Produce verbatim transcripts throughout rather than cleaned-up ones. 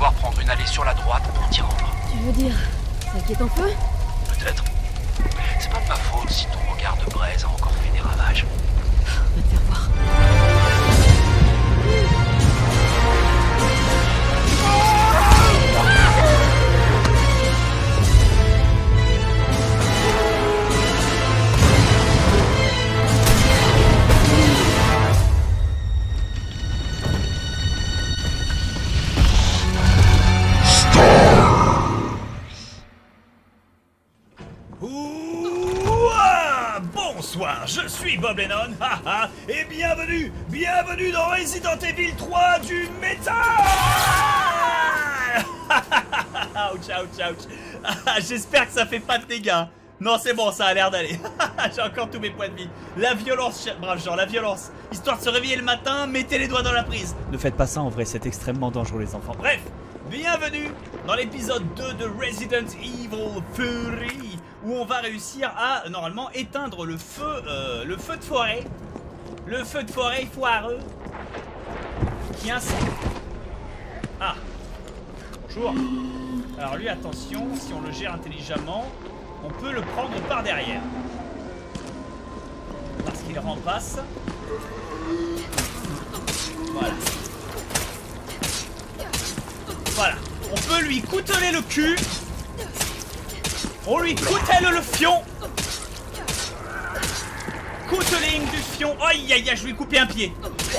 devoir prendre une allée sur la droite pour t'y rendre. Tu veux dire, celle qui est en feu? Peut-être. C'est pas de ma faute si ton regard de braise a encore fait des ravages. On va te faire voir. Bonsoir, je suis Bob Lennon, haha, et bienvenue, bienvenue dans Resident Evil trois du métal. Ouch, ouch, ouch. J'espère que ça fait pas de dégâts. Non, c'est bon, ça a l'air d'aller. J'ai encore tous mes points de vie. La violence, brave gens, la violence. Histoire de se réveiller le matin, mettez les doigts dans la prise. Ne faites pas ça en vrai, c'est extrêmement dangereux les enfants. Bref, bienvenue dans l'épisode deux de Resident Evil Fury, où on va réussir à, normalement, éteindre le feu, euh, le feu de forêt. Le feu de forêt foireux. Qui incendie. Ah. Bonjour. Alors lui, attention, si on le gère intelligemment, on peut le prendre par derrière. Parce qu'il rempasse. Voilà. Voilà. On peut lui couteler le cul. On lui coutelle le fion. Couteling du fion. Aïe aïe aïe, je lui ai coupé un pied.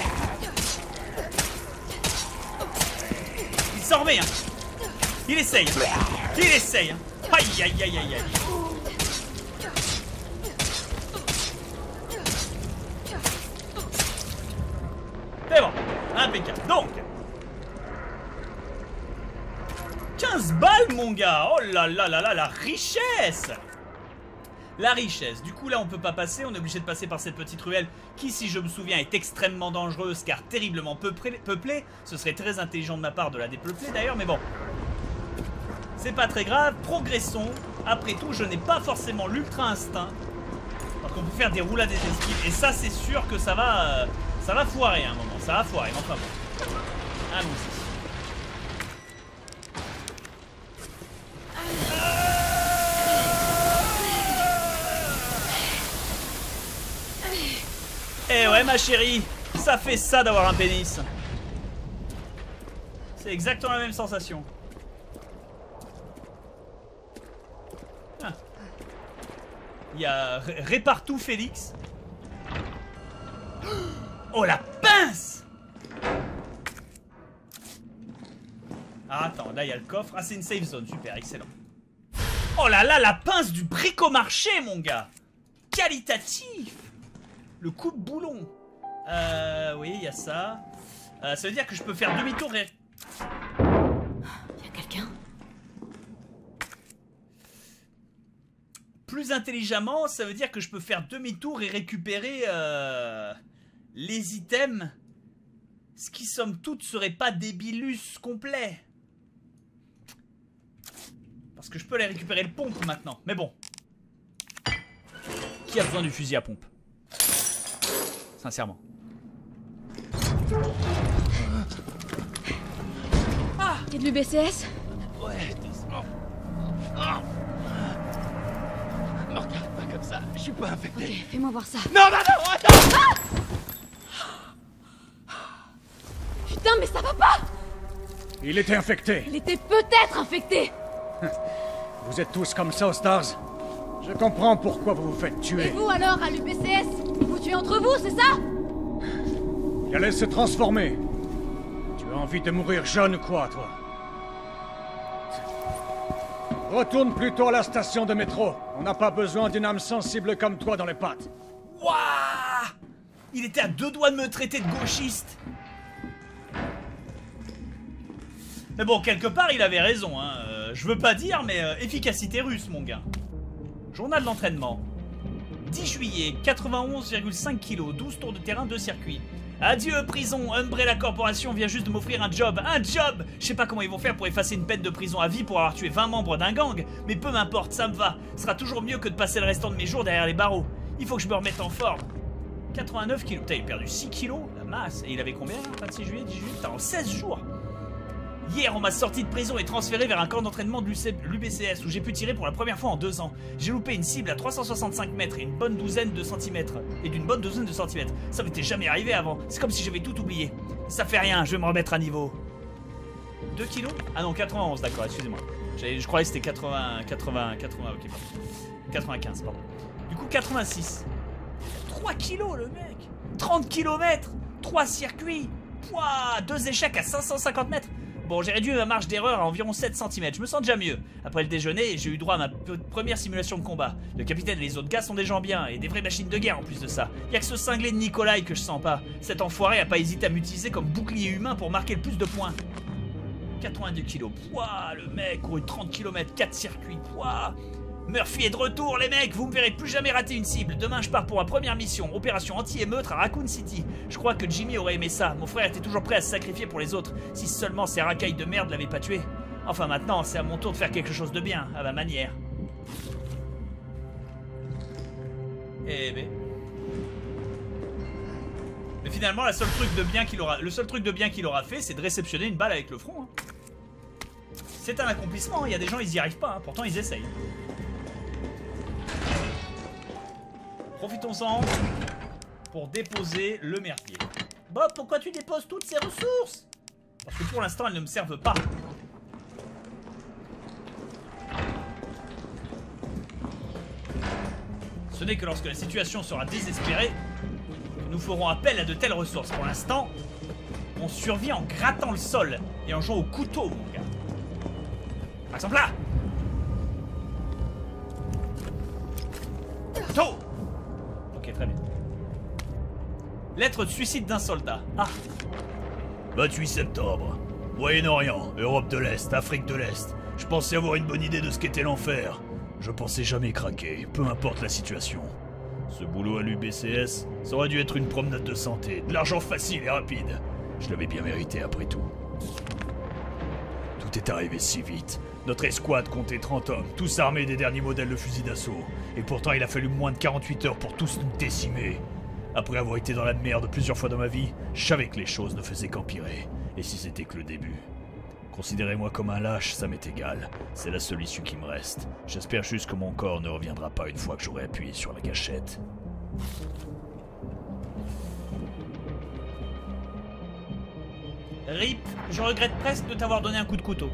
Il s'en remet, hein. Il essaye. Il essaye. Aïe aïe aïe aïe aïe. C'est bon. Impeccable. Donc. quinze balles mon gars. Oh là là là là, la richesse. La richesse. Du coup là on peut pas passer. On est obligé de passer par cette petite ruelle qui, si je me souviens, est extrêmement dangereuse car terriblement peuplée. Ce serait très intelligent de ma part de la dépeupler d'ailleurs, mais bon. C'est pas très grave. Progressons. Après tout, je n'ai pas forcément l'ultra instinct. Donc on peut faire des roulades des esquives. Et ça c'est sûr que ça va euh, ça va foirer à un moment. Ça va foirer. Enfin bon. Allons-y. Eh ouais ma chérie, ça fait ça d'avoir un pénis. C'est exactement la même sensation. Ah. Il y a Répare tout Félix. Oh la pince. Ah attends, là il y a le coffre. Ah c'est une safe zone, super, excellent. Oh là là, la pince du bricomarché mon gars. Qualitatif. Le coupe-boulon. Euh, oui, il y a ça. Euh, ça veut dire que je peux faire demi-tour et... Il y a quelqu'un? Plus intelligemment, ça veut dire que je peux faire demi-tour et récupérer euh, les items. Ce qui, somme toute, serait pas débilus complet. Parce que je peux aller récupérer le pompe maintenant. Mais bon. Qui a besoin du fusil à pompe? Sincèrement. Ah, et de l'U B C S? Ouais, doucement. Oh. Me regarde pas comme ça, je suis pas infecté. Ok, fais-moi voir ça. Non, non, non, attends. Ah, putain, mais ça va pas! Il était infecté. Il était peut-être infecté! Vous êtes tous comme ça aux Stars. Je comprends pourquoi vous vous faites tuer. Et vous alors, à l'U B C S? Vous tuez entre vous, c'est ça? Il allait se transformer. Tu as envie de mourir jeune ou quoi, toi? Retourne plutôt à la station de métro. On n'a pas besoin d'une âme sensible comme toi dans les pattes. Wouah! Il était à deux doigts de me traiter de gauchiste. Mais bon, quelque part, il avait raison, hein. Euh, je veux pas dire, mais euh, efficacité russe, mon gars. Journal d'entraînement. dix juillet, quatre-vingt-onze virgule cinq kilos, douze tours de terrain, deux circuits. Adieu prison, Umbrella Corporation vient juste de m'offrir un job. Un job! Je sais pas comment ils vont faire pour effacer une peine de prison à vie pour avoir tué vingt membres d'un gang, mais peu m'importe, ça me va. Ce sera toujours mieux que de passer le restant de mes jours derrière les barreaux. Il faut que je me remette en forme. quatre-vingt-neuf kilos, putain, il a perdu six kilos, la masse. Et il avait combien, vingt-six juillet, dix-huit, putain, en seize jours. Hier, on m'a sorti de prison et transféré vers un camp d'entraînement de l'U B C S où j'ai pu tirer pour la première fois en deux ans. J'ai loupé une cible à trois cent soixante-cinq mètres et une bonne douzaine de centimètres. Et d'une bonne douzaine de centimètres. Ça m'était jamais arrivé avant. C'est comme si j'avais tout oublié. Ça fait rien, je vais me remettre à niveau. deux kilos? Ah non, quatre-vingt-onze, d'accord, excusez-moi. Je croyais que c'était quatre-vingts, quatre-vingts, quatre-vingts, ok, pardon. quatre-vingt-quinze, pardon. Du coup, quatre-vingt-six. trois kilos, le mec. trente kilomètres. trois circuits. Pouah, deux échecs à cinq cent cinquante mètres. Bon, j'ai réduit ma marge d'erreur à environ sept centimètres. Je me sens déjà mieux. Après le déjeuner, j'ai eu droit à ma première simulation de combat. Le capitaine et les autres gars sont des gens bien et des vraies machines de guerre en plus de ça. Y'a que ce cinglé de Nikolai que je sens pas. Cet enfoiré a pas hésité à m'utiliser comme bouclier humain pour marquer le plus de points. quatre-vingt-deux kilos. Pouah, le mec couru trente kilomètres, quatre circuits. Pouah. Murphy est de retour, les mecs. Vous me verrez plus jamais rater une cible. Demain, je pars pour ma première mission, opération anti-émeute à Raccoon City. Je crois que Jimmy aurait aimé ça. Mon frère était toujours prêt à se sacrifier pour les autres. Si seulement ces racailles de merde l'avaient pas tué. Enfin, maintenant, c'est à mon tour de faire quelque chose de bien, à ma manière. Eh ben. Mais finalement, la seule truc de bien qu'il aura, le seul truc de bien qu'il aura fait, c'est de réceptionner une balle avec le front. Hein. C'est un accomplissement. Il y a des gens, ils y arrivent pas. Hein. Pourtant, ils essayent. Profitons-en pour déposer le merdier. Bob, pourquoi tu déposes toutes ces ressources? Parce que pour l'instant, elles ne me servent pas. Ce n'est que lorsque la situation sera désespérée que nous ferons appel à de telles ressources. Pour l'instant, on survit en grattant le sol et en jouant au couteau, mon gars. Par exemple là. Couteau. Ok, très bien. Lettre de suicide d'un soldat. Ah. vingt-huit septembre. Moyen-Orient, Europe de l'Est, Afrique de l'Est. Je pensais avoir une bonne idée de ce qu'était l'enfer. Je pensais jamais craquer, peu importe la situation. Ce boulot à l'U B C S, ça aurait dû être une promenade de santé, de l'argent facile et rapide. Je l'avais bien mérité après tout. Tout est arrivé si vite. Notre escouade comptait trente hommes, tous armés des derniers modèles de fusils d'assaut. Et pourtant il a fallu moins de quarante-huit heures pour tous nous décimer. Après avoir été dans la merde plusieurs fois dans ma vie, je savais que les choses ne faisaient qu'empirer. Et si c'était que le début. Considérez-moi comme un lâche, ça m'est égal. C'est la seule issue qui me reste. J'espère juste que mon corps ne reviendra pas une fois que j'aurai appuyé sur la gâchette. Rip, je regrette presque de t'avoir donné un coup de couteau.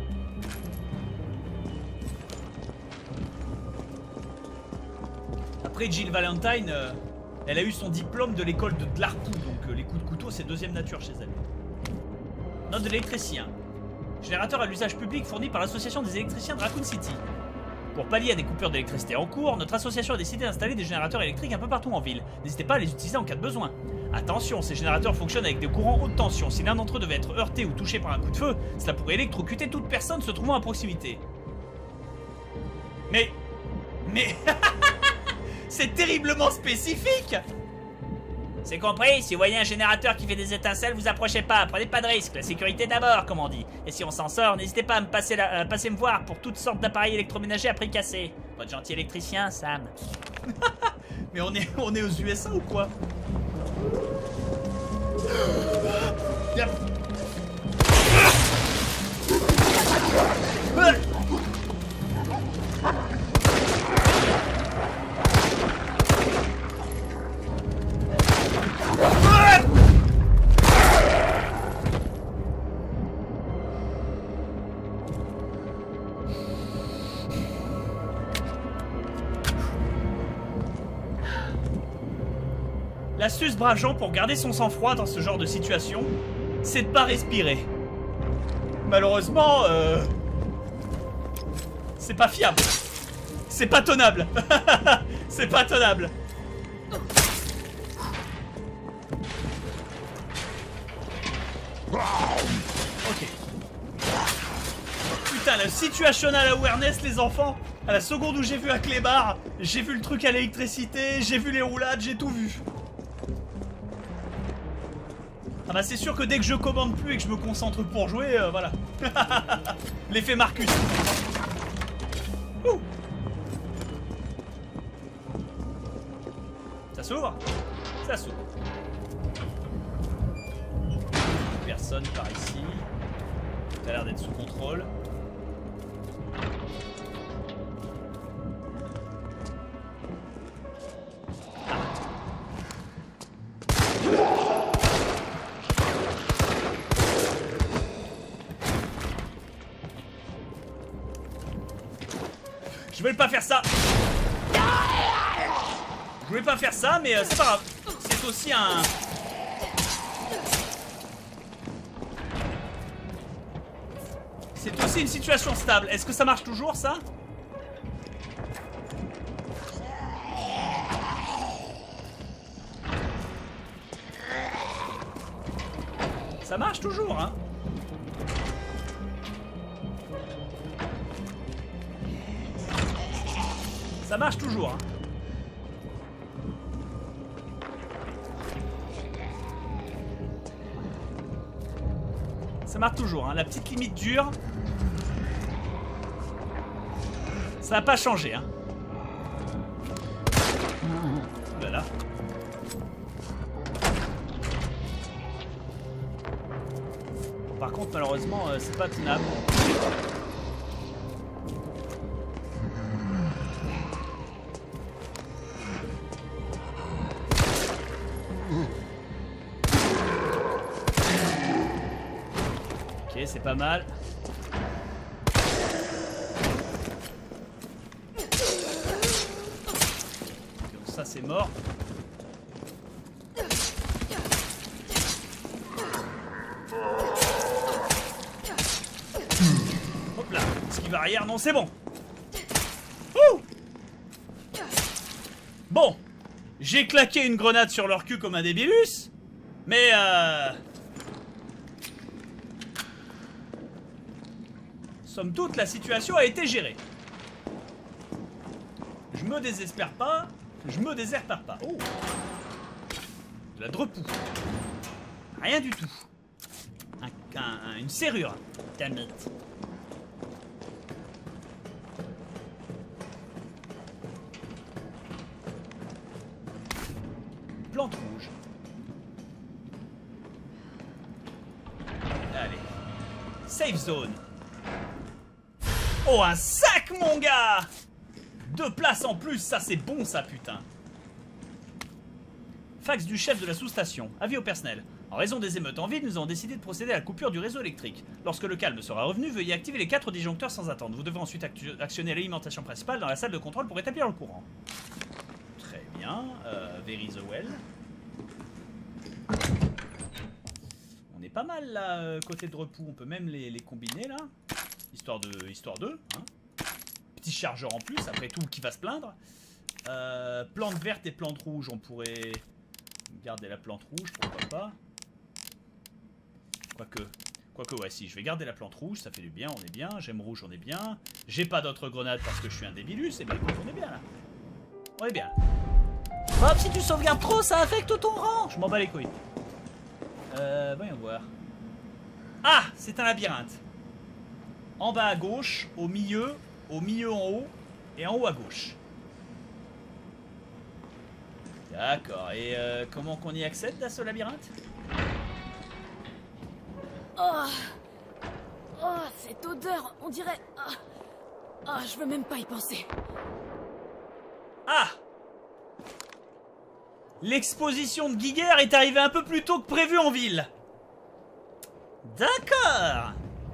Après Jill Valentine, euh, elle a eu son diplôme de l'école de Dlarpou, donc euh, les coups de couteau c'est deuxième nature chez elle. Note de l'électricien. Générateur à l'usage public fourni par l'association des électriciens de Raccoon City. Pour pallier à des coupures d'électricité en cours, notre association a décidé d'installer des générateurs électriques un peu partout en ville. N'hésitez pas à les utiliser en cas de besoin. Attention, ces générateurs fonctionnent avec des courants haute tension. Si l'un d'entre eux devait être heurté ou touché par un coup de feu, cela pourrait électrocuter toute personne se trouvant à proximité. Mais... Mais... C'est terriblement spécifique. C'est compris, si vous voyez un générateur qui fait des étincelles, vous approchez pas, prenez pas de risque, la sécurité d'abord, comme on dit. Et si on s'en sort, n'hésitez pas à me passer, la, euh, passer me voir pour toutes sortes d'appareils électroménagers à prix cassé. Votre gentil électricien, Sam. Mais on est, on est aux U S A ou quoi? Yep. L'astuce, braves gens, pour garder son sang-froid dans ce genre de situation, c'est de pas respirer. Malheureusement, euh... c'est pas fiable. C'est pas tenable. C'est pas tenable. Ok. Putain, le situational awareness, les enfants. À la seconde où j'ai vu un clébard, j'ai vu le truc à l'électricité, j'ai vu les roulades, j'ai tout vu. Ah bah c'est sûr que dès que je commande plus et que je me concentre pour jouer, euh, voilà. L'effet Marcus. Ouh. Ça s'ouvre? Ça s'ouvre. Personne par ici. Ça a l'air d'être sous contrôle. Je voulais pas faire ça. Je voulais pas faire ça, mais euh, c'est pas grave. C'est aussi un... C'est aussi une situation stable. Est-ce que ça marche toujours, ça? Ça marche toujours, hein? Ça marche toujours, hein. Ça marche toujours, hein. La petite limite dure. Ça n'a pas changé, hein. Voilà. Par contre, malheureusement, euh, c'est pas tenable. Ok, c'est pas mal. Donc ça, c'est mort. Hop là, esquive arrière, non, c'est bon. Ouh. Bon, j'ai claqué une grenade sur leur cul comme un débilus, mais euh... somme toute, la situation a été gérée. Je me désespère pas, je me désespère pas. Oh, de la drepou. Rien du tout. Un, un, une serrure. Damn it. Plante rouge. Allez. Safe zone. Oh, un sac, mon gars! Deux places en plus, ça c'est bon, ça, putain. Fax du chef de la sous-station. Avis au personnel. En raison des émeutes en ville, nous avons décidé de procéder à la coupure du réseau électrique. Lorsque le calme sera revenu, veuillez activer les quatre disjoncteurs sans attendre. Vous devrez ensuite actionner l'alimentation principale dans la salle de contrôle pour établir le courant. Très bien. Euh, very the well. On est pas mal là, euh, côté de repos. On peut même les, les combiner là. Histoire de, histoire de, hein. Petit chargeur en plus, après tout, qui va se plaindre. Euh, plante verte et plante rouge, on pourrait garder la plante rouge, pourquoi pas. Quoique, quoique, ouais, si, je vais garder la plante rouge, ça fait du bien, on est bien. J'aime rouge, on est bien. J'ai pas d'autres grenades parce que je suis un débilus, et bien écoute, on est bien là. On est bien. Hop, si tu sauvegardes trop, ça affecte ton rang. Je m'en bats les couilles. Euh, voyons voir. Ah, c'est un labyrinthe. En bas à gauche, au milieu, au milieu en haut, et en haut à gauche. D'accord, et euh, comment qu'on y accède à ce labyrinthe? Oh, oh, cette odeur, on dirait... Oh, oh, je veux même pas y penser. Ah! L'exposition de Giger est arrivée un peu plus tôt que prévu en ville. D'accord.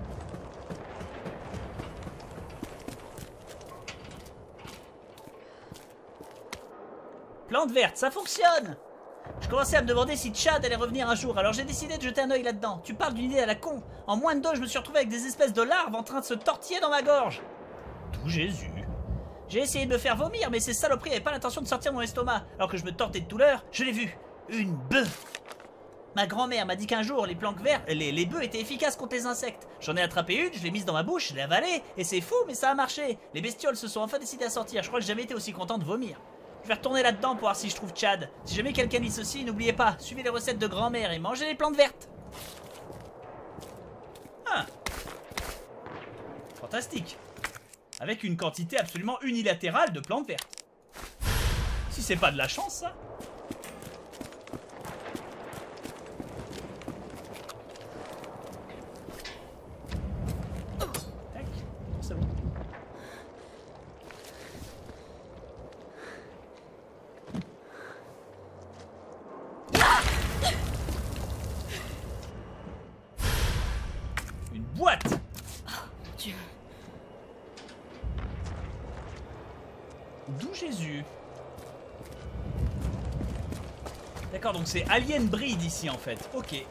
Plante verte, ça fonctionne. Je commençais à me demander si Chad allait revenir un jour, alors j'ai décidé de jeter un œil là-dedans. Tu parles d'une idée à la con. En moins de deux, je me suis retrouvé avec des espèces de larves en train de se tortiller dans ma gorge. Tout Jésus. J'ai essayé de me faire vomir, mais ces saloperies n'avaient pas l'intention de sortir de mon estomac. Alors que je me tortais de douleur, je l'ai vu. Une bœuf. Ma grand-mère m'a dit qu'un jour, les planques vertes, les, les bœufs étaient efficaces contre les insectes. J'en ai attrapé une, je l'ai mise dans ma bouche, je l'ai avalée, et c'est fou, mais ça a marché. Les bestioles se sont enfin décidées à sortir. Je crois que j'ai jamais été aussi content de vomir. Je vais retourner là-dedans pour voir si je trouve Chad. Si jamais quelqu'un lit ceci, n'oubliez pas, suivez les recettes de grand-mère et mangez les plantes vertes. Ah. Fantastique. Avec une quantité absolument unilatérale de plantes vertes. Si c'est pas de la chance, ça. Dieu. D'où Jésus? D'accord, donc c'est Alien Breed ici en fait. Ok.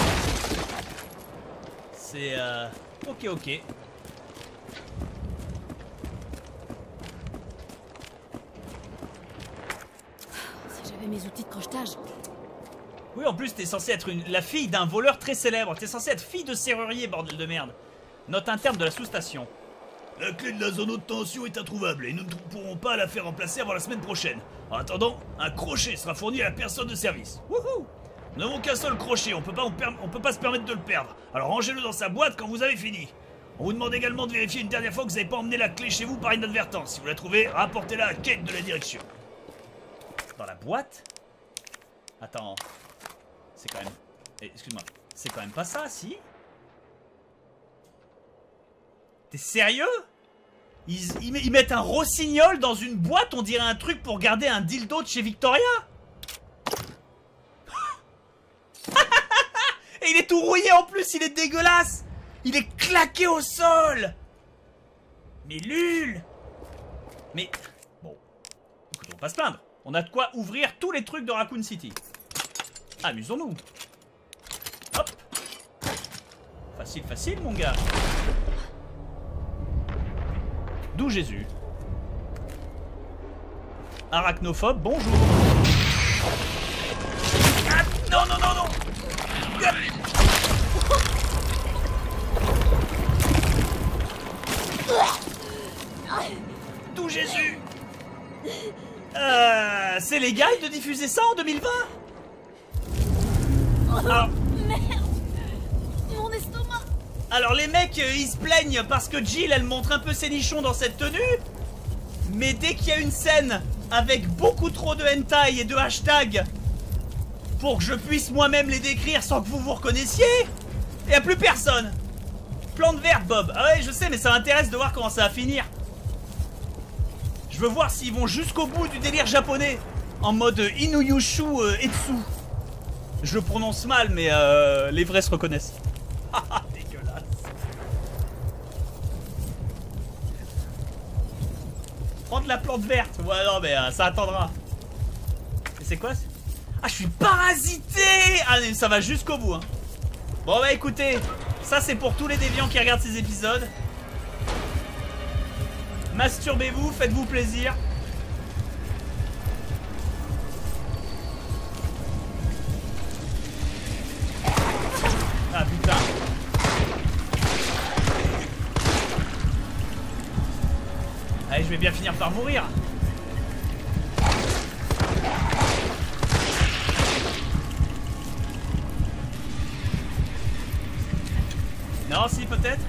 C'est... Euh... Ok, ok. Si j'avais mes outils de crochetage. Oui, en plus, t'es censé être une... la fille d'un voleur très célèbre. T'es censé être fille de serrurier, bordel de merde. Note interne de la sous-station. La clé de la zone haute tension est introuvable et nous ne pourrons pas la faire remplacer avant la semaine prochaine. En attendant, un crochet sera fourni à la personne de service. Wouhou! Nous n'avons qu'un seul crochet, on peut pas, on, per... on peut pas se permettre de le perdre. Alors rangez-le dans sa boîte quand vous avez fini. On vous demande également de vérifier une dernière fois que vous n'avez pas emmené la clé chez vous par inadvertance. Si vous la trouvez, rapportez-la à Kate de la direction. Dans la boîte? Attends. C'est quand même... Eh, excuse-moi. C'est quand même pas ça, si? T'es sérieux? ils, ils, ils mettent un rossignol dans une boîte, on dirait un truc pour garder un dildo de chez Victoria. Et il est tout rouillé en plus, il est dégueulasse. Il est claqué au sol. Mais lul. Mais... Bon. Écoute, on va pas se plaindre. On a de quoi ouvrir tous les trucs de Raccoon City. Amusons-nous. Hop. Facile, facile, mon gars. D'où Jésus. Arachnophobe, bonjour. Ah, non, non, non, non. Ah. D'où Jésus. Euh, c'est légal de diffuser ça en deux mille vingt? Alors, Merde! Mon estomac! alors les mecs, euh, ils se plaignent parce que Jill, elle montre un peu ses nichons dans cette tenue. Mais dès qu'il y a une scène avec beaucoup trop de hentai et de hashtags pour que je puisse moi-même les décrire sans que vous vous reconnaissiez, il n'y a plus personne. Plante verte, Bob. Ah ouais, je sais, mais ça m'intéresse de voir comment ça va finir. Je veux voir s'ils vont jusqu'au bout du délire japonais. En mode Inuyushu euh, Etsu. Je le prononce mal, mais euh, les vrais se reconnaissent. Ah, dégueulasse. Prends de la plante verte. Ouais, non, mais euh, ça attendra. Et c'est quoi? Ah, je suis parasité. Ah, mais ça va jusqu'au bout. Hein. Bon, bah écoutez, ça c'est pour tous les déviants qui regardent ces épisodes. Masturbez-vous, faites-vous plaisir. Ah putain. Allez, je vais bien finir par mourir. Non, si, peut-être.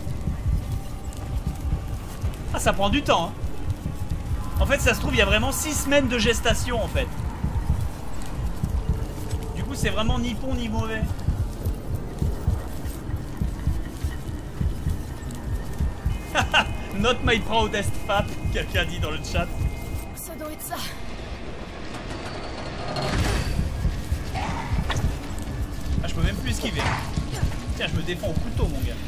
Ah, ça prend du temps. Hein. En fait, ça se trouve, il y a vraiment six semaines de gestation, en fait. Du coup, c'est vraiment ni bon ni mauvais. Not my proudest fap, quelqu'un dit dans le chat. Ça doit être ça. Ah, je peux même plus esquiver. Tiens, je me défends au couteau, mon gars.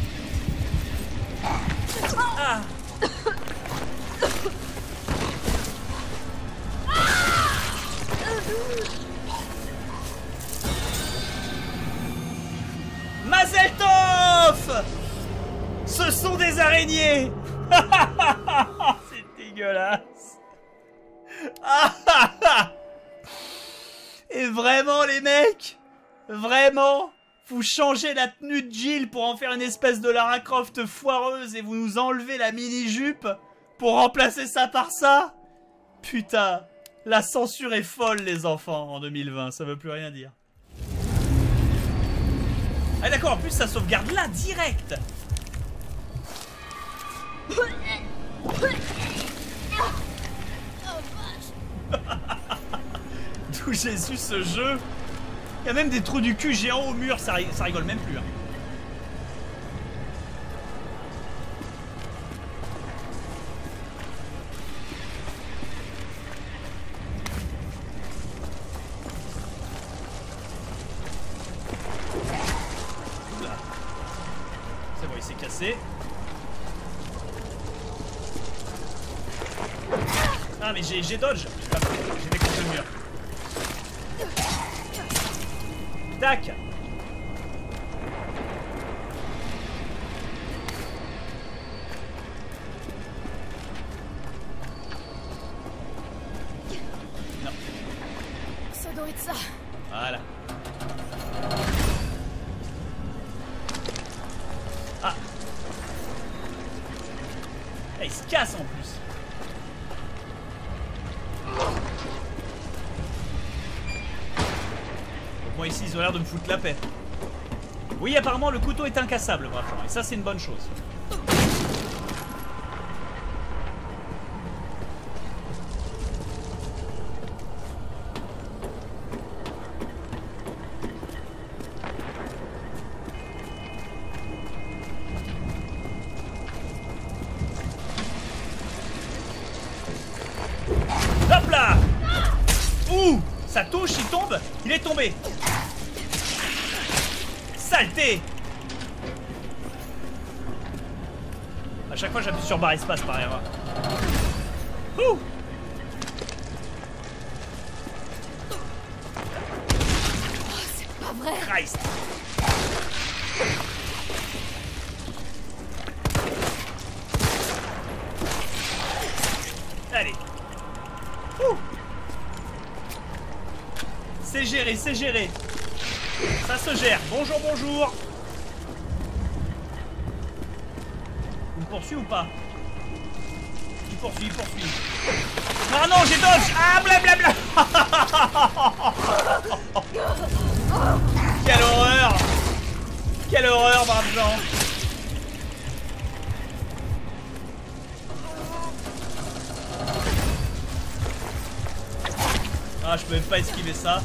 Ah. Mazel tov! Ce sont des araignées. C'est dégueulasse. Et vraiment, les mecs, vraiment, vous changez la tenue de Jill pour en faire une espèce de Lara Croft foireuse et vous nous enlevez la mini-jupe pour remplacer ça par ça? Putain, la censure est folle, les enfants, en deux mille vingt, ça veut plus rien dire. Ah d'accord, en plus ça sauvegarde là, direct. D'où j'ai su ce jeu. Il y a même des trous du cul géants au mur, ça, ça rigole même plus. Hein. C'est bon, il s'est cassé. Ah mais j'ai dodge. J'ai pas fait. J'ai fait contre le mur. Tac. Non. Ça doit être ça. Voilà. Ah. Ah, il se casse en plus. Bon, ici, ils ont l'air de me foutre la paix. Oui, apparemment, le couteau est incassable, vraiment. Et ça, c'est une bonne chose. Hop là! Ouh! Ça touche, il tombe! Il est tombé! Saleté! À chaque fois j'appuie sur barre espace par erreur. Ouh! Oh, c'est pas vrai. Christ! Allez! Ouh! C'est géré, c'est géré! Ça se gère. Bonjour, bonjour. Il me poursuit ou pas? Il poursuit, il poursuit. Ah non, j'ai dodge. Ah, blablabla. Quelle horreur. Quelle horreur, braves gens. Ah, je peux même pas esquiver ça.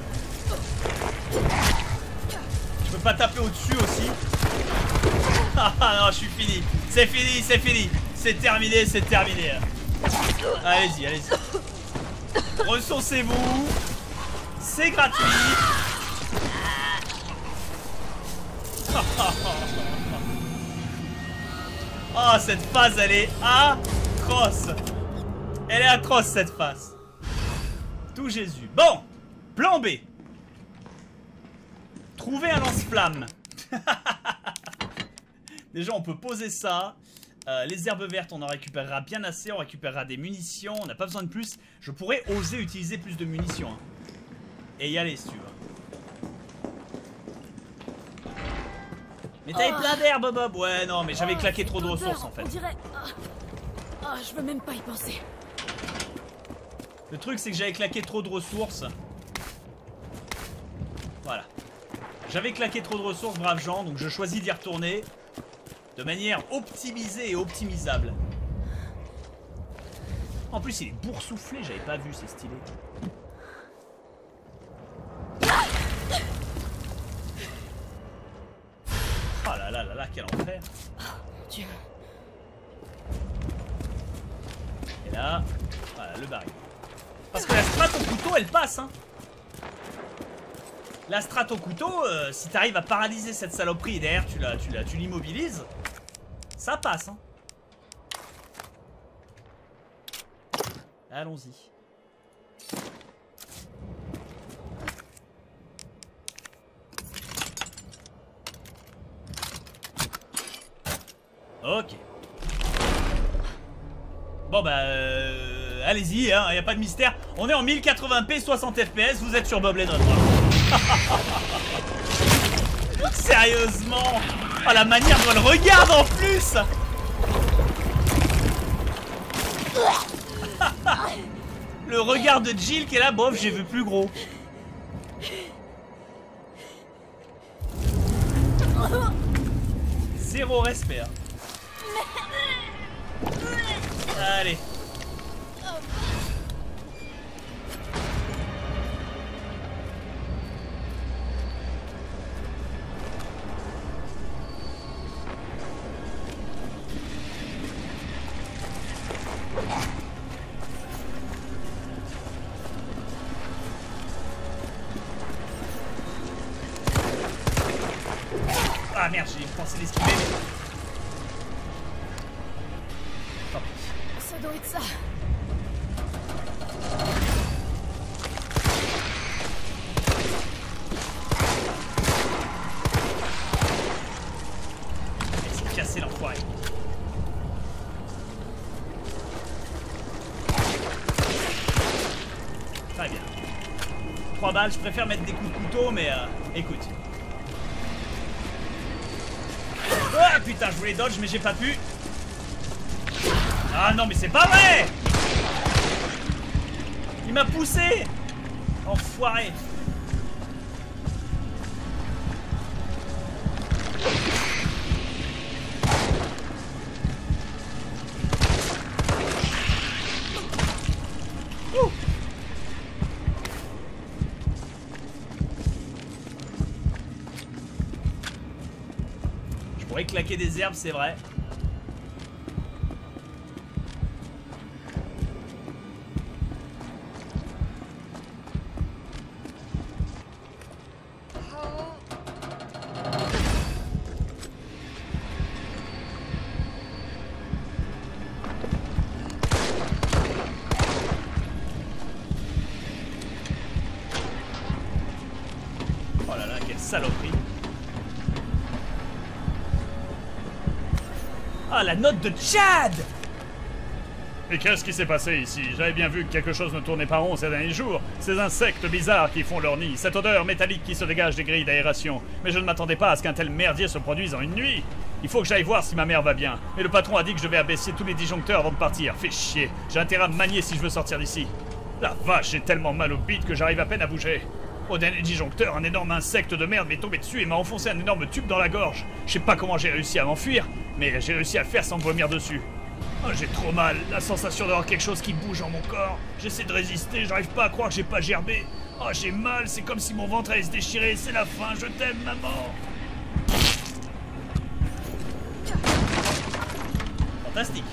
Je peux pas taper au-dessus aussi. Ah non, je suis fini. C'est fini, c'est fini. C'est terminé, c'est terminé. Allez-y, allez-y. Ressourcez-vous. C'est gratuit. Oh, cette phase, elle est atroce. Elle est atroce, cette phase. Tout Jésus. Bon, plan B. Trouver un lance-flamme. Déjà, on peut poser ça. Euh, les herbes vertes, on en récupérera bien assez. On récupérera des munitions. On n'a pas besoin de plus. Je pourrais oser utiliser plus de munitions. Hein. Et y aller, si tu veux. Mais t'avais Oh. plein d'herbes, Bob. Ouais, non, mais j'avais Oh, claqué cette trop de odeur, ressources, en fait. On dirait... Ah, ah, je veux même pas y penser. Le truc, c'est que j'avais claqué trop de ressources. Voilà. J'avais claqué trop de ressources, braves gens, donc je choisis d'y retourner de manière optimisée et optimisable. En plus, il est boursouflé, j'avais pas vu, c'est stylé. Oh là là là là, quel enfer. Dieu. Et là, voilà, le baril. Parce que la strat au couteau, elle passe, hein. La strat au couteau, euh, si t'arrives à paralyser cette saloperie et derrière tu la, tu la, tu l'immobilises, ça passe, hein. Allons-y. Ok. Bon bah euh, allez-y, hein, y a pas de mystère. On est en mille quatre-vingts p, soixante F P S, vous êtes sur Bob les Notes. Sérieusement. Oh, la manière dont elle regarde en plus. Le regard de Jill qui est là, bof, j'ai vu plus gros. Zéro respect. Hein. Allez. Ah merde, j'ai pensé l'esquiver mais... Ça doit être ça. trois balles. Je préfère mettre des coups de couteau, mais euh, écoute. Ah putain, je voulais dodge, mais j'ai pas pu. Ah non, mais c'est pas vrai! Il m'a poussé! Enfoiré! Ouh. Je pourrais claquer des herbes, c'est vrai. Saloperie. Ah, la note de Chad! Et qu'est-ce qui s'est passé ici? J'avais bien vu que quelque chose ne tournait pas rond ces derniers jours. Ces insectes bizarres qui font leur nid, cette odeur métallique qui se dégage des grilles d'aération. Mais je ne m'attendais pas à ce qu'un tel merdier se produise en une nuit. Il faut que j'aille voir si ma mère va bien. Mais le patron a dit que je devais abaisser tous les disjoncteurs avant de partir. Fais chier. J'ai intérêt à me manier si je veux sortir d'ici. La vache, j'ai tellement mal au bide que j'arrive à peine à bouger. Au dernier disjoncteur, un énorme insecte de merde m'est tombé dessus et m'a enfoncé un énorme tube dans la gorge. Je sais pas comment j'ai réussi à m'enfuir, mais j'ai réussi à le faire sans me vomir dessus. Oh, j'ai trop mal, la sensation d'avoir quelque chose qui bouge en mon corps. J'essaie de résister, j'arrive pas à croire que j'ai pas gerbé. Oh, j'ai mal, c'est comme si mon ventre allait se déchirer. C'est la fin, je t'aime, maman. Fantastique.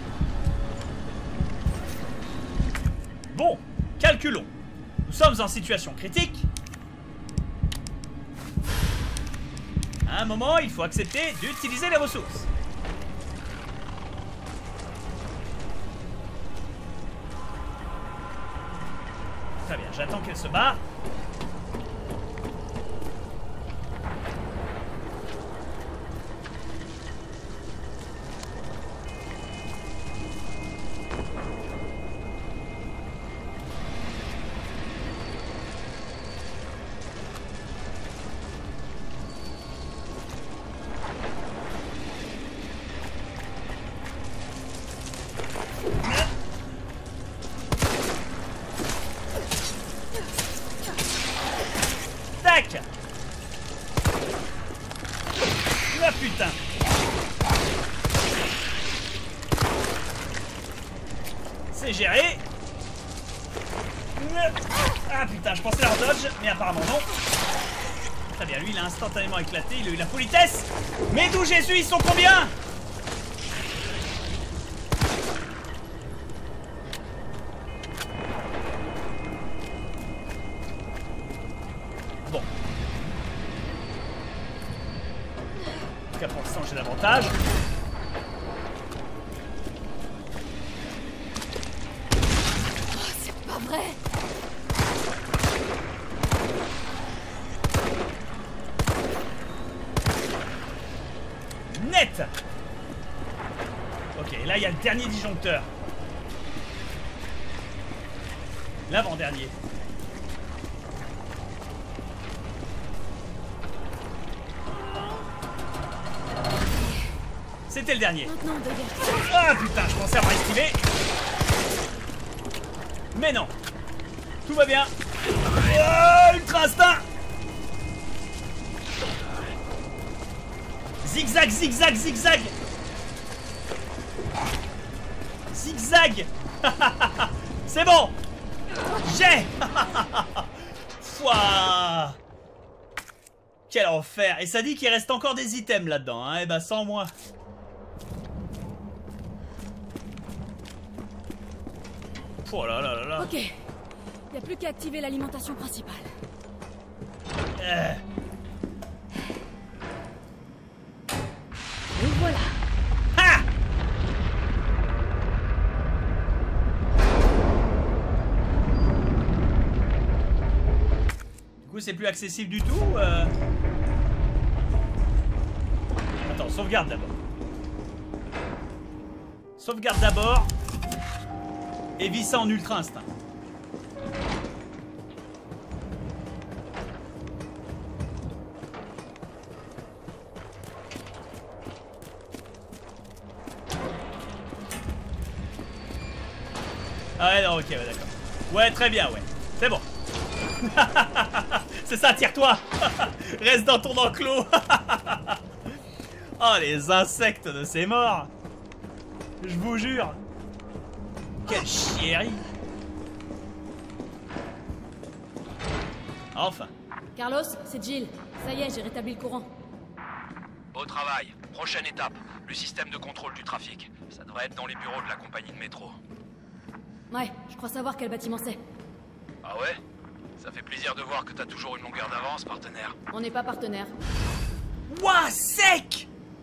Bon, calculons. Nous sommes en situation critique. À un moment, il faut accepter d'utiliser les ressources. Très bien, j'attends qu'elle se barre. Ah putain. C'est géré. Ah putain, je pensais la dodge, mais apparemment non. Très bien, lui il a instantanément éclaté, il a eu la politesse. Mais d'où Jésus, ils sont combien? Bon. En tout cas pour l'instant j'ai l'avantage. Oh, c'est pas vrai. Net. Ok, là il y a le dernier disjoncteur. L'avant-dernier. C'était le dernier. Maintenant, dégage. Ah putain, je pensais avoir esquivé. Mais non. Tout va bien. Oh, ultra instinct. Zigzag, zigzag, zigzag. Zigzag. C'est bon. J'ai. Ouah. Quel enfer. Et ça dit qu'il reste encore des items là-dedans, hein. Et bah sans moi. Oh là là là là. Ok. Y a plus qu'à activer l'alimentation principale. Euh. Et voilà. Ha! Du coup, c'est plus accessible du tout. Euh... Attends, sauvegarde d'abord. Sauvegarde d'abord. Et vis ça en ultra instinct. Ah ouais, non, ok, ouais, d'accord. Ouais, très bien, ouais. C'est bon. C'est ça, tire-toi. Reste dans ton enclos. Oh, les insectes de ces morts. Je vous jure. Quelle chierie. Enfin. Carlos, c'est Jill. Ça y est, j'ai rétabli le courant. Au travail. Prochaine étape, le système de contrôle du trafic. Ça devrait être dans les bureaux de la compagnie de métro. Ouais, je crois savoir quel bâtiment c'est. Ah ouais? Ça fait plaisir de voir que t'as toujours une longueur d'avance, partenaire. On n'est pas partenaires. Ouah, sec.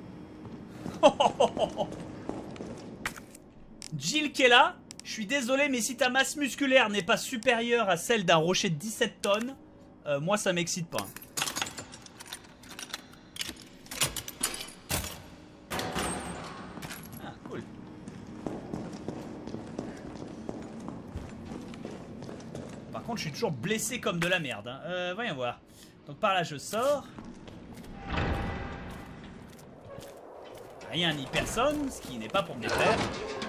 Jill qui est là. Je suis désolé, mais si ta masse musculaire n'est pas supérieure à celle d'un rocher de dix-sept tonnes, euh, moi ça m'excite pas. Ah, cool. Par contre, je suis toujours blessé comme de la merde. Hein. Euh, voyons voir. Donc par là, je sors. Rien ni personne, ce qui n'est pas pour me déplaire.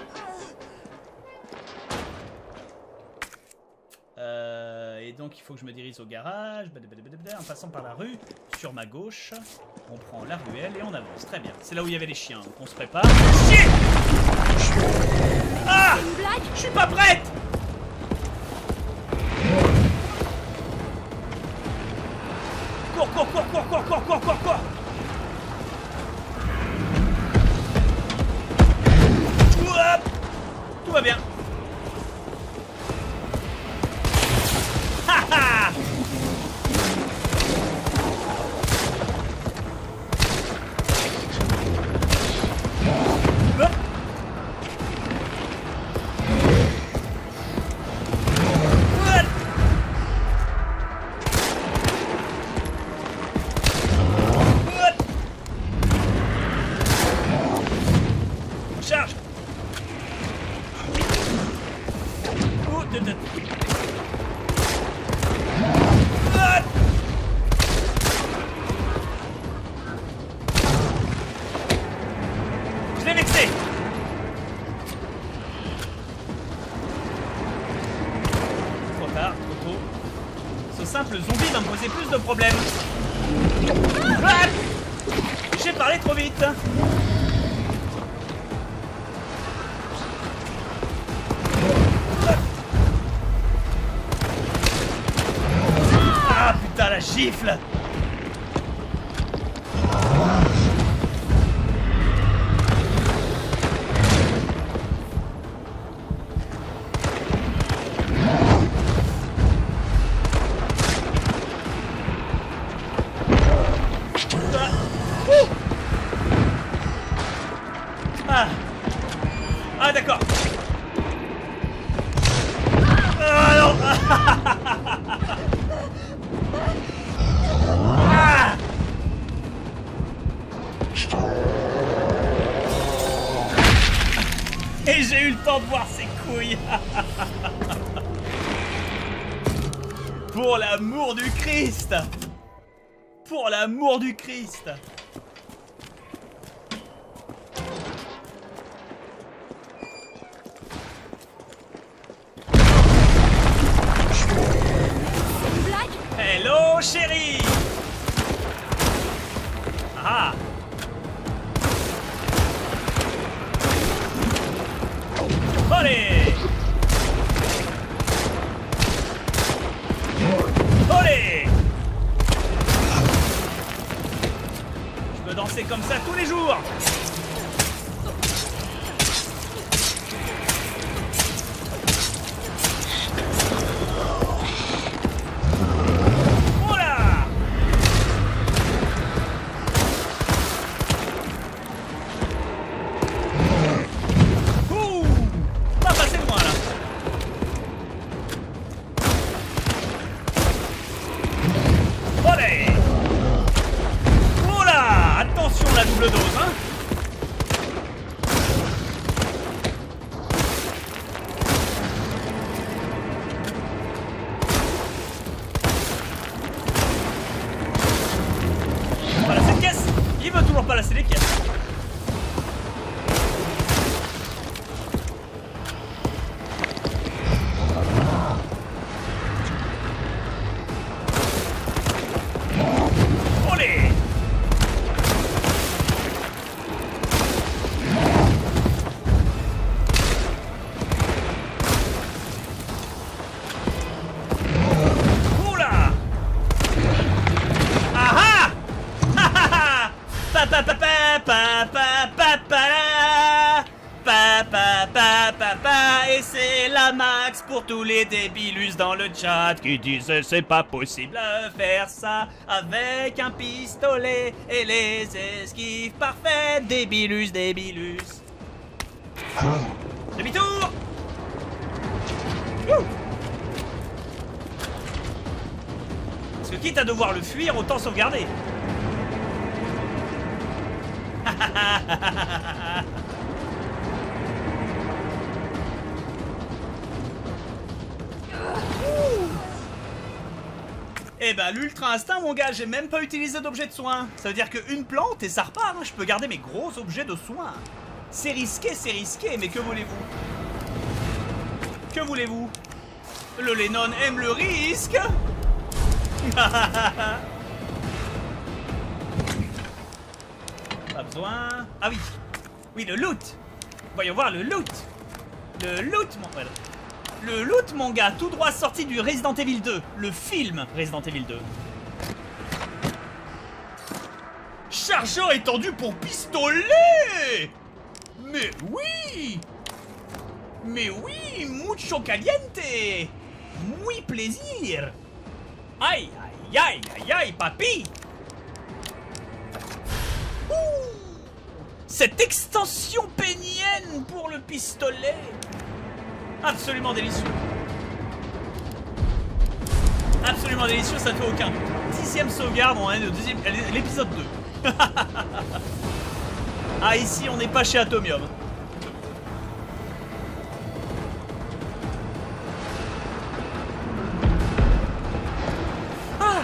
Euh, et donc il faut que je me dirige au garage, en passant par la rue, sur ma gauche. On prend la ruelle et on avance. Très bien. C'est là où il y avait les chiens. Donc on se prépare. Shit! Ah! Une blague? Je suis pas prête! Cours, cours, cours, cours, cours, cours, cours, cours, cours! Tout va bien. Ha ha! Hop. What? What? Charge. Oh, de, de. What? Je l'ai vexé. Trop tard, trop tôt. Ce simple zombie va me poser plus de problèmes. Ah! J'ai parlé trop vite. Ah putain, la gifle. Ah, ah d'accord. Ah non. Ah. Et j'ai eu le temps de voir ses couilles. Pour l'amour du Christ. Pour l'amour du Christ. Hello chérie. Ah. Allez. Allez. Je peux danser comme ça tous les jours. La double dose, hein. pa pa pa pa pa. Et c'est la max pour tous les débilus dans le chat qui disent c'est pas possible de faire ça avec un pistolet et les esquives parfaites. Débilus, débilus. Demi-tour. Wouh. Parce que quitte à devoir le fuir, autant sauvegarder. Eh ben l'ultra instinct mon gars, j'ai même pas utilisé d'objet de soin. Ça veut dire qu'une plante et ça repart, hein. Je peux garder mes gros objets de soin. C'est risqué, c'est risqué, mais que voulez-vous? Que voulez-vous? Le Lennon aime le risque. Pas besoin. Ah oui. Oui, le loot. Voyons voir le loot. Le loot, mon frère. Le loot, mon gars, tout droit sorti du Resident Evil deux. Le film Resident Evil deux. Chargeur étendu pour pistolet. Mais oui. Mais oui, mucho caliente. Muy plaisir. Aïe, aïe, aïe, aïe, aïe, papy. Ouh. Cette extension pénienne pour le pistolet. Absolument délicieux. Absolument délicieux, ça ne fait aucun. Dixième sauvegarde, on est au deuxième, l'épisode deux. Ah, ici, on n'est pas chez Atomium. Ah.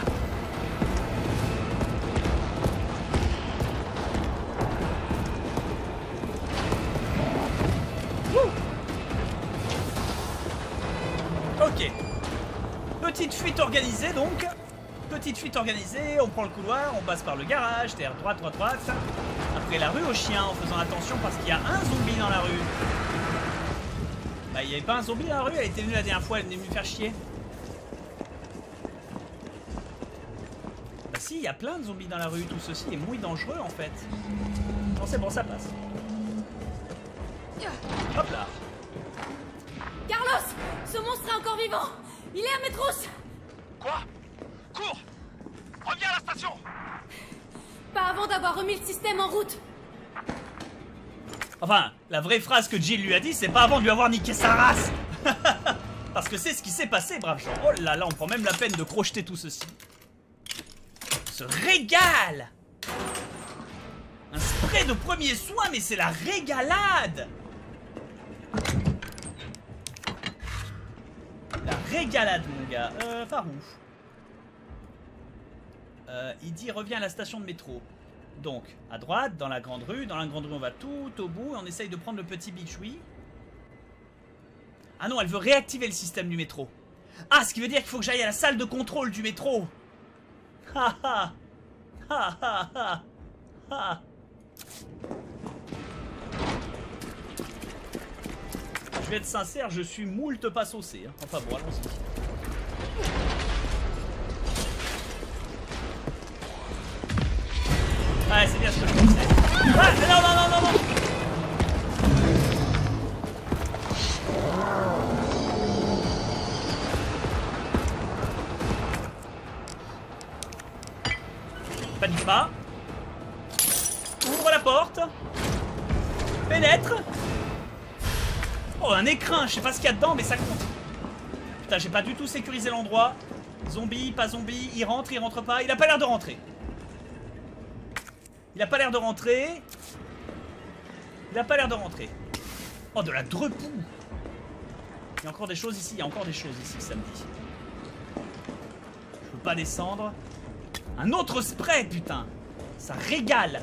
Ok. Petite fuite organisée donc. Petite fuite organisée, on prend le couloir, on passe par le garage, terre droite, droite, droite. Après la rue au chien en faisant attention parce qu'il y a un zombie dans la rue. Bah il n'y avait pas un zombie dans la rue, elle était venue la dernière fois, elle est venue me faire chier. Bah si, il y a plein de zombies dans la rue, tout ceci est muy dangereux en fait. Non c'est bon, ça passe. Hop là. Carlos, ce monstre est encore vivant. Il est à Metros. Quoi? Cours! Reviens à la station! Pas avant d'avoir remis le système en route. Enfin, la vraie phrase que Jill lui a dit, c'est pas avant de lui avoir niqué sa race. Parce que c'est ce qui s'est passé, brave gens. Oh là là, on prend même la peine de crocheter tout ceci. On se régale. Un spray de premier soin, mais c'est la régalade. La régalade, mon gars. Euh, Farouf. Euh, il dit reviens à la station de métro. Donc, à droite, dans la grande rue. Dans la grande rue, on va tout au bout. Et on essaye de prendre le petit bichoui. Ah non, elle veut réactiver le système du métro. Ah, ce qui veut dire qu'il faut que j'aille à la salle de contrôle du métro. Ha ha. Ha ha ha. Ha. Je vais être sincère, je suis moult pas saucé. Hein. Enfin bon, allons-y. Ouais, c'est bien ce que je pensais. Ah, non, non, non, non, non. Panique pas. Ouvre la porte. Pénètre. Oh, un écrin, je sais pas ce qu'il y a dedans, mais ça compte. Putain, j'ai pas du tout sécurisé l'endroit. Zombie, pas zombie, il rentre, il rentre pas. Il a pas l'air de rentrer. Il a pas l'air de rentrer. Il a pas l'air de rentrer. Oh, de la drepou. Il y a encore des choses ici, il y a encore des choses ici, ça me dit. Je peux pas descendre. Un autre spray, putain. Ça régale.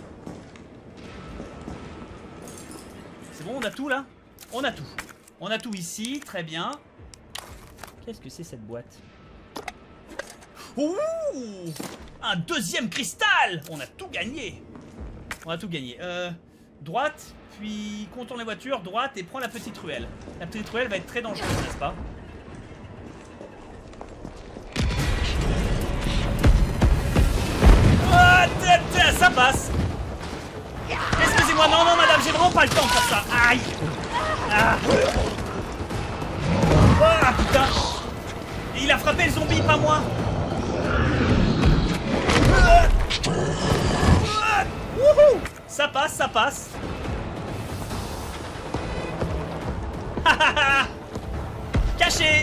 C'est bon, on a tout là? On a tout. On a tout ici, très bien. Qu'est-ce que c'est cette boîte? Ouh! Un deuxième cristal! On a tout gagné. On a tout gagné. Euh, droite, puis contourne les voitures, droite et prends la petite ruelle. La petite ruelle va être très dangereuse, n'est-ce pas? Oh, ça passe. Excusez-moi, non, non, madame, j'ai vraiment pas le temps pour ça. Aïe! Ah. Ah putain. Et il a frappé le zombie, pas moi. Ah. Ah. Wouhou. Ça passe, ça passe. Caché.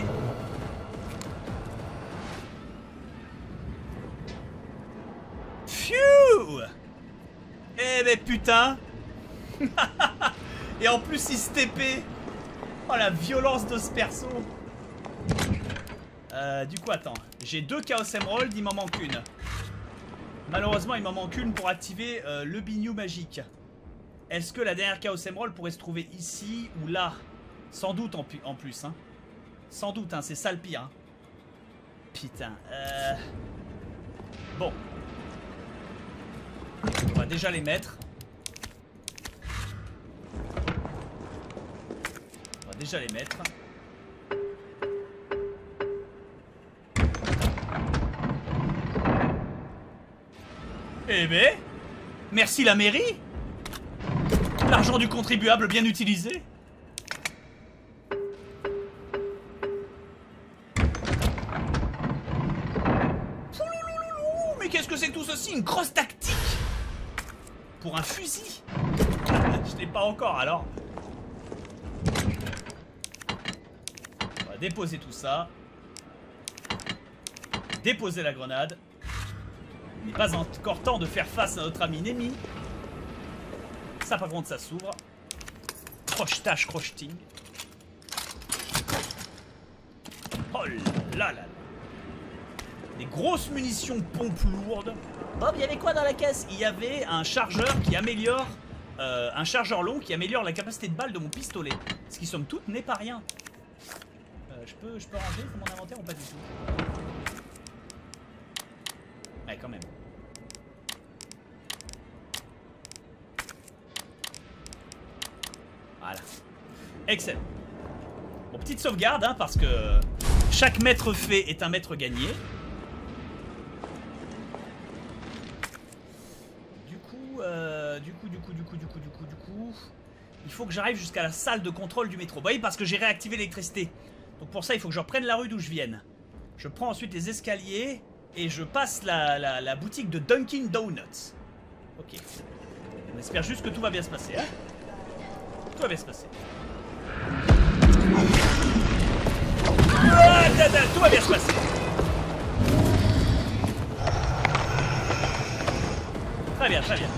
Phew. Eh ben putain. Et en plus il se T P. Oh la violence de ce perso. euh, Du coup attends. J'ai deux Chaos Emerald, il m'en manque une. Malheureusement il m'en manque une pour activer euh, le bignou magique. Est-ce que la dernière Chaos Emerald pourrait se trouver ici ou là? Sans doute en, en plus hein. Sans doute hein, c'est ça le pire hein. Putain euh... Bon. On va déjà les mettre. On va déjà les mettre. Eh ben, merci la mairie. L'argent du contribuable bien utilisé. Mais qu'est-ce que c'est que tout ceci? Une crosse tactique pour un fusil. Je l'ai pas encore alors. On va déposer tout ça. Déposer la grenade. Il n'est pas encore temps de faire face à notre ami Nemi. Ça par contre ça s'ouvre. Crochetage, crocheting. Oh là là. Des grosses munitions pompes lourdes. Bob, il y avait quoi dans la caisse? Il y avait un chargeur qui améliore... Euh, un chargeur long qui améliore la capacité de balle de mon pistolet. Ce qui somme toute n'est pas rien. Euh, je peux, je peux ranger mon inventaire ou pas du tout? Ouais, quand même. Voilà. Excellent. Bon, petite sauvegarde, hein, parce que chaque mètre fait est un mètre gagné. Du coup, euh, du coup, du coup, du coup, du coup, du coup, du coup... Il faut que j'arrive jusqu'à la salle de contrôle du métro. Vous voyez, parce que j'ai réactivé l'électricité. Donc pour ça, il faut que je reprenne la rue d'où je vienne. Je prends ensuite les escaliers et je passe la, la, la boutique de Dunkin' Donuts. Ok. On espère juste que tout va bien se passer, hein. Tout va bien se passer. Ah, da, da, tout va bien se passer. Très bien, très bien.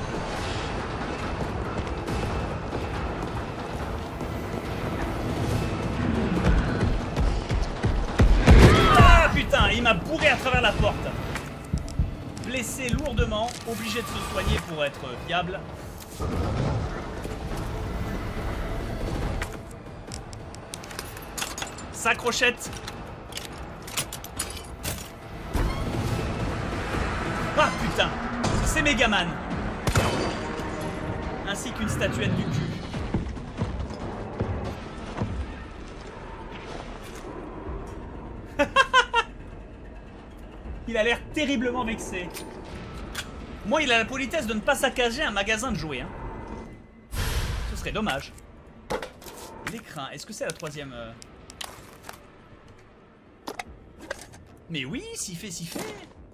Ah putain, il m'a bourré à travers la porte. Blessé lourdement, obligé de se soigner pour être viable. Ça crochette. Ah putain, c'est Megaman. Ainsi qu'une statuette du cul. Il a l'air terriblement vexé. Moi, il a la politesse de ne pas saccager un magasin de jouets. Hein. Ce serait dommage. L'écran, est-ce que c'est la troisième euh... Mais oui, s'y fait, s'y fait.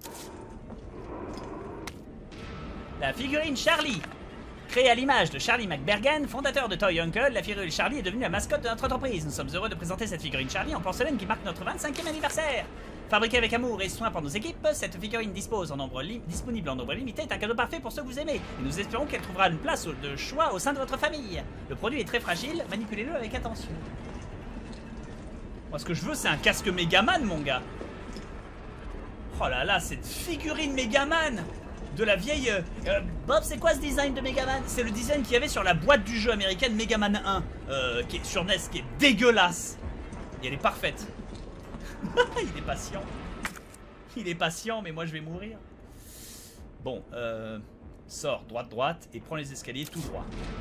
La figurine Charlie. Créée à l'image de Charlie McBergen, fondateur de Toy Uncle, la figurine Charlie est devenue la mascotte de notre entreprise. Nous sommes heureux de présenter cette figurine Charlie en porcelaine qui marque notre vingt-cinquième anniversaire. Fabriquée avec amour et soin par nos équipes, cette figurine dispose en nombre disponible en nombre limité est un cadeau parfait pour ceux que vous aimez. Et nous espérons qu'elle trouvera une place de choix au sein de votre famille. Le produit est très fragile, manipulez-le avec attention. Moi, ce que je veux, c'est un casque Megaman, mon gars. Oh là là, cette figurine Megaman de la vieille... Euh, Bob, c'est quoi ce design de Megaman? C'est le design qu'il y avait sur la boîte du jeu américaine Megaman un, euh, qui est sur N E S, qui est dégueulasse. Et elle est parfaite. Il est patient. Il est patient, mais moi je vais mourir. Bon, euh... sors, droite, droite, et prends les escaliers tout droit.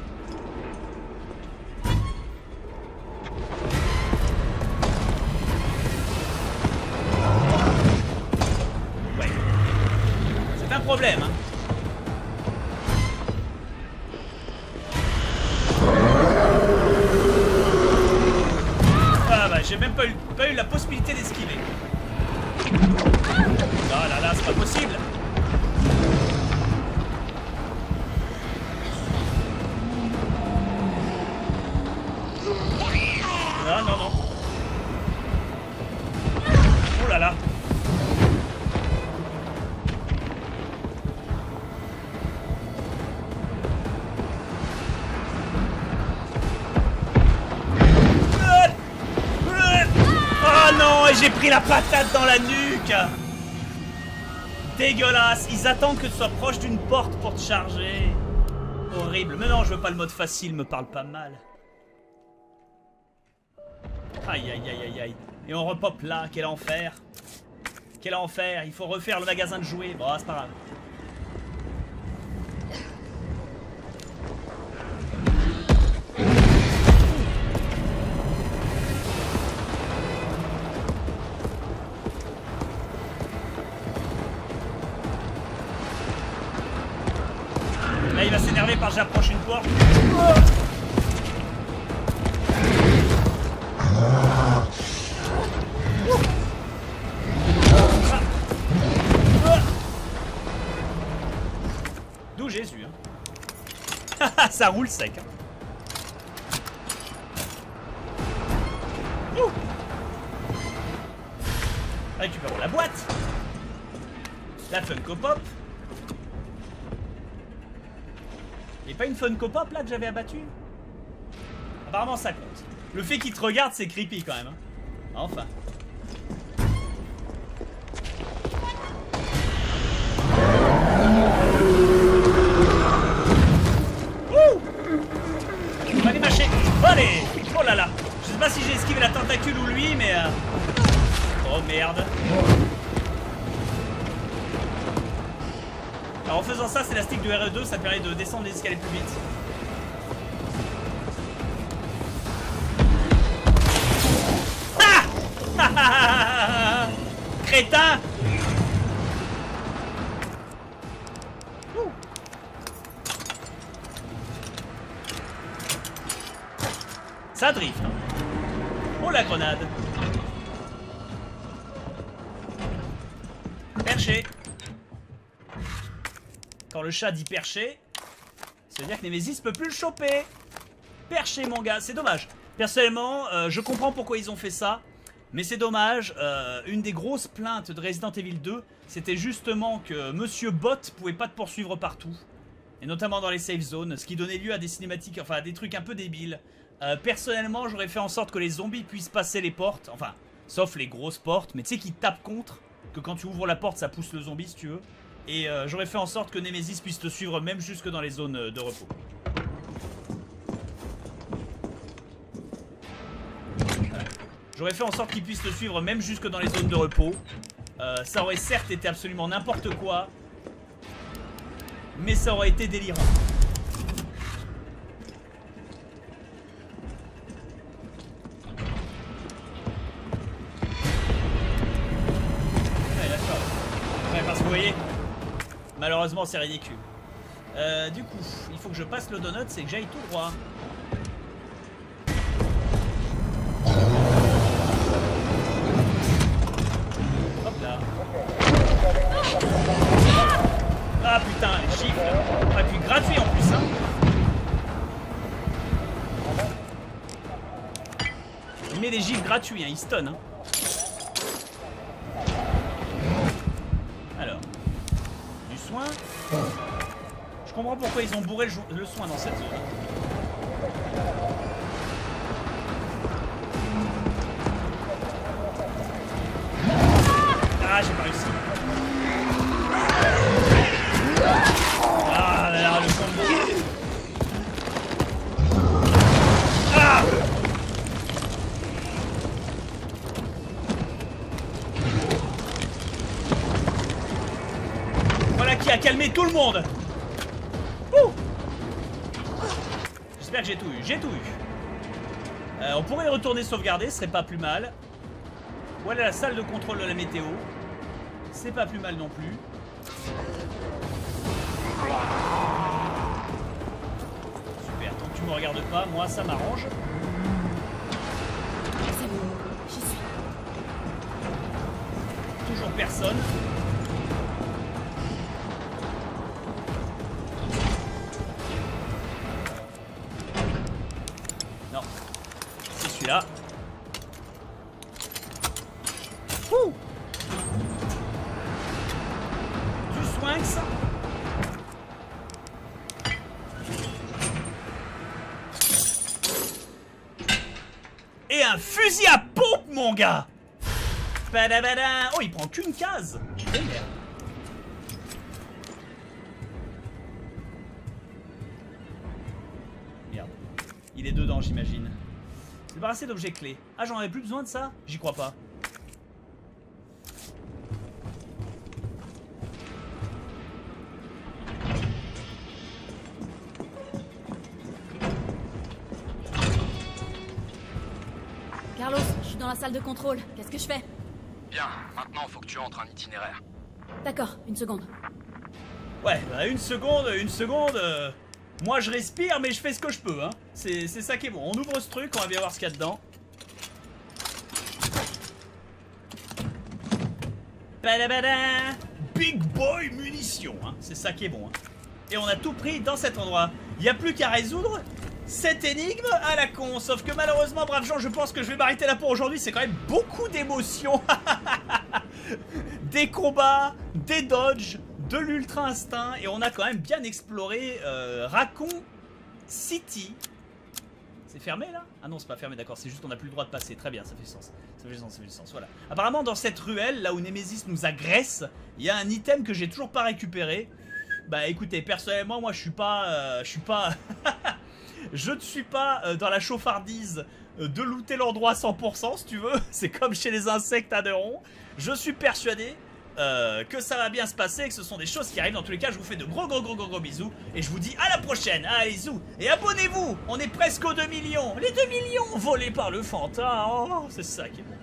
Ouais. C'est un problème, hein. Ah non, non. Oh là là. Oh non, et j'ai pris la patate dans la nuque. Dégueulasse. Ils attendent que tu sois proche d'une porte pour te charger. Horrible. Mais non, je veux pas le mode facile, me parle pas mal. Aïe aïe aïe aïe aïe. Et on repop là, quel enfer. Quel enfer, il faut refaire le magasin de jouets. Bon, c'est pas grave. Là il va s'énerver par j'approche une porte. D'où Jésus hein. Ça roule sec hein. Ouh. Récupérons la boîte. La Funko Pop. Il n'y a pas une Funko Pop là que j'avais abattue? Apparemment ça compte. Le fait qu'il te regarde c'est creepy quand même hein. Enfin. Ouh. On va aller mâcher. Allez. Oh là là. Je sais pas si j'ai esquivé la tentacule ou lui mais euh... oh merde. Alors en faisant ça, c'est la stick de R E deux, ça permet de descendre les escaliers plus vite. Ah. Crétin. Ouh. Ça drift. Hein. Oh la grenade. Perché. Quand le chat dit perché, ça veut dire que Nemesis peut plus le choper. Perché mon gars, c'est dommage. Personnellement, euh, je comprends pourquoi ils ont fait ça. Mais c'est dommage, euh, une des grosses plaintes de Resident Evil deux, c'était justement que Monsieur Bot pouvait pas te poursuivre partout. Et notamment dans les safe zones, ce qui donnait lieu à des cinématiques, enfin à des trucs un peu débiles. Euh, personnellement, j'aurais fait en sorte que les zombies puissent passer les portes, enfin, sauf les grosses portes, mais tu sais qu'ils tapent contre, que quand tu ouvres la porte, ça pousse le zombie si tu veux. Et euh, j'aurais fait en sorte que Nemesis puisse te suivre même jusque dans les zones de repos. J'aurais fait en sorte qu'il puisse te suivre même jusque dans les zones de repos. Euh, ça aurait certes été absolument n'importe quoi, mais ça aurait été délirant. Ouais, d'accord. Ouais, parce que vous voyez, malheureusement c'est ridicule. Euh, du coup, il faut que je passe le donut, c'est que j'aille tout droit. Ah putain, gifle. Ah puis gratuit en plus hein. Il met des gifles gratuits, hein, il stun hein. Alors, du soin. Je comprends pourquoi ils ont bourré le, le soin dans cette zone. Ah, j'ai pas réussi. Ah là là, le combo. Ah. Voilà qui a calmé tout le monde. J'espère que j'ai tout eu. J'ai tout eu. Euh, on pourrait retourner sauvegarder, ce serait pas plus mal. Voilà la salle de contrôle de la météo. C'est pas plus mal non plus. Super, tant que tu me regardes pas, moi ça m'arrange. C'est bon, j'y suis. Toujours personne. Non, c'est celui-là. fous. Du Swinx. Et un fusil à pompe, mon gars. Badabada. Oh, il prend qu'une case. Oh, merde. Merde. Il est dedans, j'imagine. C'est pas assez d'objets clés. Ah, j'en avais plus besoin de ça? J'y crois pas. Carlos, je suis dans la salle de contrôle. Qu'est-ce que je fais? Bien, maintenant faut que tu entres un itinéraire. D'accord, une seconde. Ouais, bah une seconde, une seconde. Euh... Moi je respire, mais je fais ce que je peux, hein. C'est ça qui est bon. On ouvre ce truc, on va bien voir ce qu'il y a dedans. Badabada. Big boy munitions, hein. C'est ça qui est bon, hein. Et on a tout pris dans cet endroit. Il n'y a plus qu'à résoudre cette énigme à la con. Sauf que malheureusement, braves gens, je pense que je vais m'arrêter là pour aujourd'hui. C'est quand même beaucoup d'émotions. Des combats, des dodges, de l'ultra instinct. Et on a quand même bien exploré euh, Raccoon City. C'est fermé là? Ah non, c'est pas fermé, d'accord. C'est juste qu'on n'a plus le droit de passer. Très bien, ça fait sens. Ça fait sens, ça fait sens. Voilà. Apparemment, dans cette ruelle, là où Nemesis nous agresse, il y a un item que j'ai toujours pas récupéré. Bah écoutez, personnellement, moi je suis pas... Euh, je suis pas... je ne suis pas euh, dans la chauffardise euh, de looter l'endroit à cent pour cent, si tu veux. C'est comme chez les insectes à deux ronds. Je suis persuadé euh, que ça va bien se passer, que ce sont des choses qui arrivent. Dans tous les cas, je vous fais de gros gros gros gros gros bisous. Et je vous dis à la prochaine. Allez, zou. Et abonnez-vous. On est presque aux deux millions. Les deux millions volés par le fantôme. Oh, c'est ça qui est bon.